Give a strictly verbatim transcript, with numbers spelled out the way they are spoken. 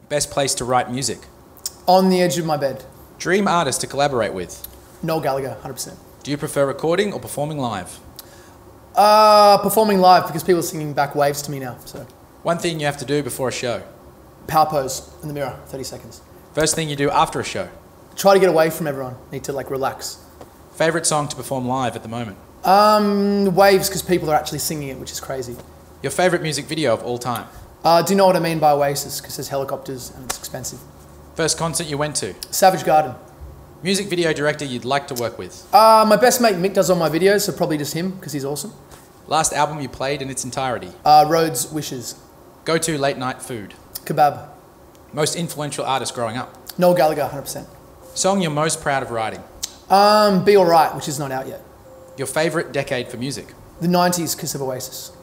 Best place to write music? On the edge of my bed. Dream artist to collaborate with? Noel Gallagher, one hundred percent. Do you prefer recording or performing live? Uh, performing live because people are singing back waves to me now. So, One thing you have to do before a show? power pose in the mirror, thirty seconds. First thing you do after a show? Try to get away from everyone. Need to like relax. Favorite song to perform live at the moment? Um, waves because people are actually singing it, which is crazy. Your favorite music video of all time? Uh, do you know what I mean by Oasis? Because there's helicopters and it's expensive. First concert you went to? Savage Garden. Music video director you'd like to work with? Uh, my best mate Mick does all my videos, so probably just him because he's awesome. Last album you played in its entirety? Uh, Rhodes Wishes. Go-to late night food? Kebab. Most influential artist growing up? Noel Gallagher, one hundred percent. Song you're most proud of writing? Um, Be Alright, which is not out yet. Your favorite decade for music? The nineties because of Oasis.